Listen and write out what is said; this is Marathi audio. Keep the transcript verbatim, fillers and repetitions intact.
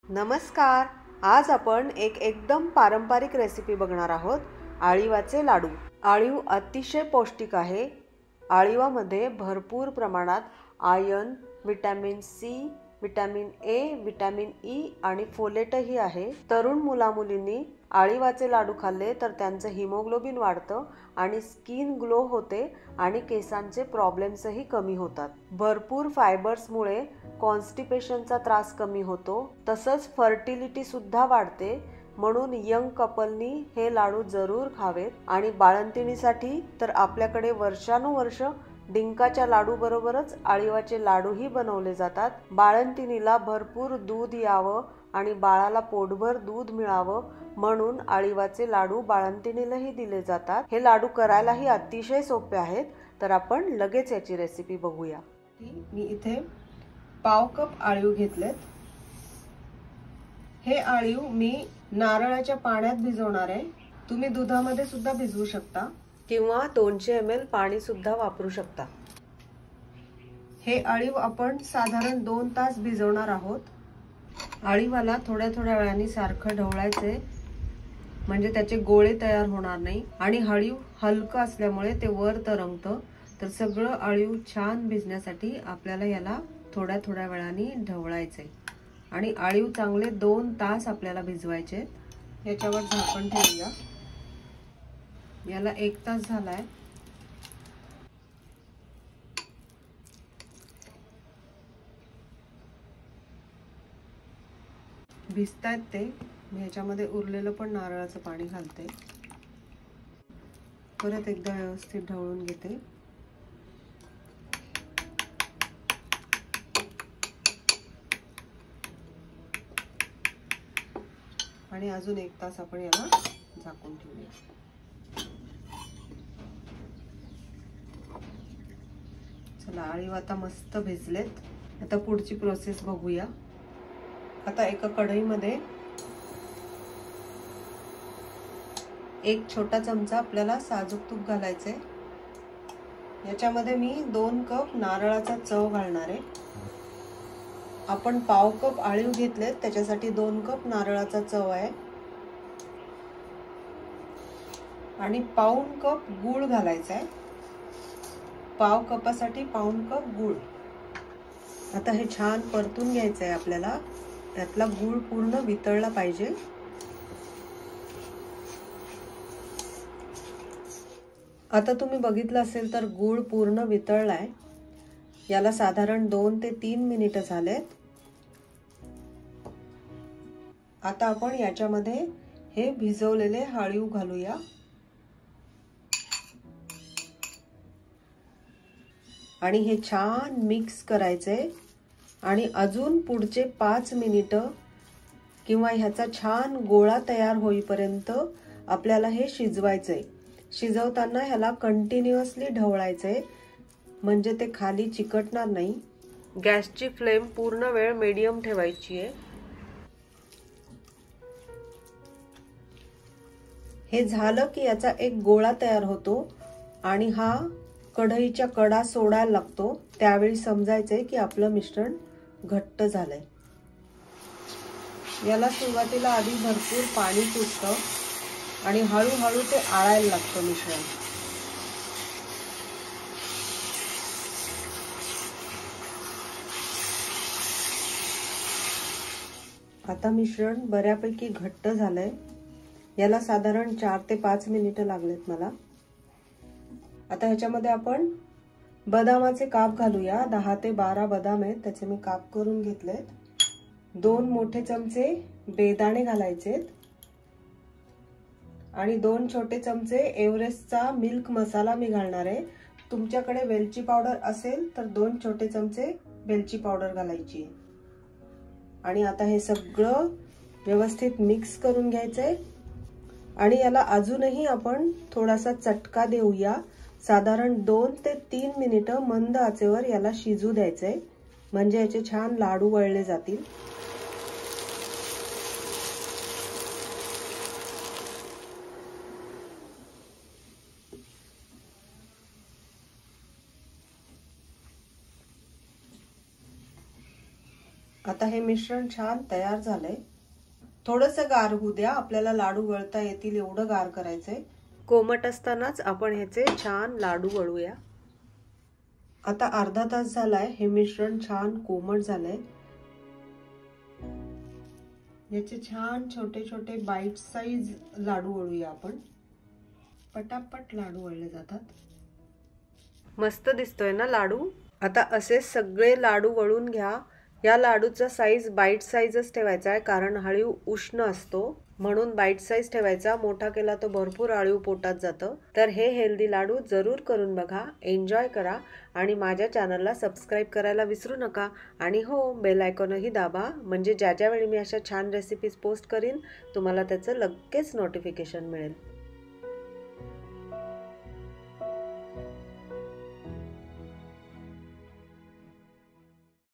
नमस्कार. आज आपण एक एकदम पारंपरिक रेसिपी बघणार आहोत. आळीवाचे लाडू. आळीव अतिशय पौष्टिक आहे. आळीवामध्ये भरपूर प्रमाणात iron, vitamin C, vitamin A, vitamin E आणि फोलेटही आहे. तरुण मुलामुलींनी आळीवाचे लाडू खाल्ले तर त्यांचं हिमोग्लोबिन वाढतं आणि स्किन ग्लो होते आणि केसांचे प्रॉब्लेम्सही कमी होतात. भरपूर फायबर्समुळे कॉन्स्टिपेशनचा त्रास कमी होतो. तसंच फर्टिलिटी सुद्धा वाढते. म्हणून यंग कपलनी हे लाडू जरूर खावेत. आणि बाळंतिणीसाठी तर आपल्याकडे वर्षानुवर्ष डिंकाच्या लाडू बरोबरच आळीवाचे लाडूही बनवले जातात. बाळंतिणीला भरपूर दूध यावं आणि बाळाला पोटभर दूध मिळावं म्हणून आळीवाचे लाडू बाळंतिणीलाही दिले जातात. हे लाडू करायलाही अतिशय सोपे आहेत. तर आपण लगेच याची रेसिपी बघूया. मी इथे पाव कप आळीव घेतलेत. हे आळीव मी नारळाच्या पाण्यात भिजवणार आहे. तुम्ही दुधामध्ये सुद्धा भिजवू शकता किंवा दोनशे एम एल पाणी सुद्धा वापरू शकता. हे आळीव आपण साधारण दोन तास भिजवणार आहोत. आळीवाला थोड्या थोड्या वेळाने सारखं ढवळायचे म्हणजे त्याचे गोळे तयार होणार नाही. आणि आळीव हलकं असल्यामुळे ते वर तरंगतं. तर सगळं आळीव छान भिजण्यासाठी आपल्याला याला थोड्या थोड्या वेळाने ढवळायचे. आणि आळीव चांगले दोन तास आपल्याला भिजवायचे. याच्यावर झाकण ठेवूया. याला एक तास झालाय. भिजतायत ते. मी ह्याच्यामध्ये उरलेलं पण नारळाचं पाणी घालते. परत एकदा व्यवस्थित ढवळून घेते. आणि अजून एक तास आपण याला झाकून ठेवूया. चला, आळीव आता मस्त भिजलेत. आता पुढची प्रोसेस बघूया. आता एका कढईमध्ये एक छोटा चमचा आपल्याला साजूक तूप घालायचे. याच्यामध्ये मी दोन कप नारळाचा चव घालणार आहे. आपण पाव कप आळीव घेतलेत त्याच्यासाठी दोन कप नारळाचा चव आहे. आणि पाऊण कप गूळ घालायचा आहे. पाव कपासाठी पाऊण कप गूळ. आता हे छान परतून घ्यायचं आहे आपल्याला. त्यातला गूळ पूर्ण वितळला पाहिजे. आता तुम्ही बघितलं असेल तर गूळ पूर्ण वितळलाय. याला साधारण दोन ते तीन मिनिटं झालेत. आता आपण याच्यामध्ये हे भिजवलेले आळीव घालूया. आणि हे छान मिक्स करायचंय. आणि अजून पुढचे पाच मिनिटं किंवा ह्याचा छान गोळा तयार होईपर्यंत आपल्याला हे शिजवायचंय. शिजवताना ह्याला कंटिन्युअसली ढवळायचंय म्हणजे ते खाली चिकटणार नाही. गॅसची फ्लेम पूर्ण वेळ मीडियम ठेवायची आहे. हे झालं की याचा एक गोळा तयार होतो आणि हा कढईच्या कडा सोडायला लागतो. त्यावेळी समजायचंय की आपलं मिश्रण घट्ट झालंय. याला सुरुवातीला आधी भरपूर पाणी सुटतं आणि हळूहळू ते आळायला लागतं मिश्रण. आता मिश्रण बऱ्यापैकी घट्ट झालंय. याला साधारण चार ते पाच मिनिटं लागलेत मला. आता ह्याच्यामध्ये आपण बदामाचे काप घालूया. दहा ते बारा बदाम आहेत त्याचे मी काप करून घेतलेत. दोन मोठे चमचे बेदाणे घालायचेत. आणि दोन छोटे चमचे एव्हरेस्टचा मिल्क मसाला मी घालणार आहे. तुमच्याकडे वेलची पावडर असेल तर दोन छोटे चमचे वेलची पावडर घालायची. आणि आता हे सगळं व्यवस्थित मिक्स करून घ्यायचंय. आणि याला अजूनही आपण थोडासा चटका देऊया. साधारण दोन ते तीन मिनिटं मंद आचेवर याला शिजू द्यायचंय म्हणजे याचे छान लाडू वळले जातील. आता हे मिश्रण छान तयार झालंय. थोडंसं गार होऊ द्या, आपल्याला लाडू वळता येतील एवढं गार करायचंय. कोमट असतानाच आपण ह्याचे छान लाडू वळूया. आता अर्धा तास झालाय, हे मिश्रण छान कोमट झालंय. याचे छान छोटे छोटे बाईट साईज लाडू वळूया आपण. पटापट लाडू वळले जातात. मस्त दिसतोय ना लाडू. आता असे सगळे लाडू वळून घ्या. या लाडूचा साईज बाईट साईजच ठेवायचा आहे, कारण आळीव उष्ण असतो म्हणून बाईट साईज ठेवायचा. मोठा केला तो भरपूर आळीव पोटात जातं. तर हे हेल्दी लाडू जरूर करून बघा, एन्जॉय करा आणि माझ्या चॅनलला सबस्क्राईब करायला विसरू नका. आणि हो, बेल आयकॉनही दाबा, म्हणजे ज्या ज्या वेळी मी अशा छान रेसिपीज पोस्ट करीन तुम्हाला त्याचं लगेच नोटिफिकेशन मिळेल.